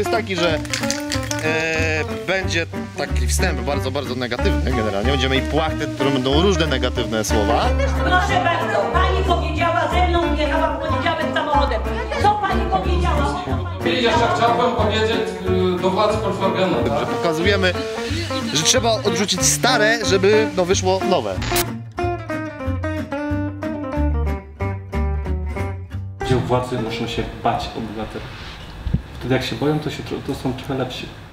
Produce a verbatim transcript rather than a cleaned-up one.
jest taki, że e, będzie taki wstęp bardzo, bardzo negatywny generalnie. Będziemy mieli płachtę, które będą różne negatywne słowa. Proszę bardzo, pani powiedziała, ze mną jechała w poniedziałek samochodem. Co pani powiedziała? I jeszcze chciałbym powiedzieć do władz Volkswagenu, tak? Że pokazujemy, że trzeba odrzucić stare, żeby no, wyszło nowe. Gdzie władzy muszą się bać obywateli. Wtedy jak się boją, to, się, to są trochę lepsi.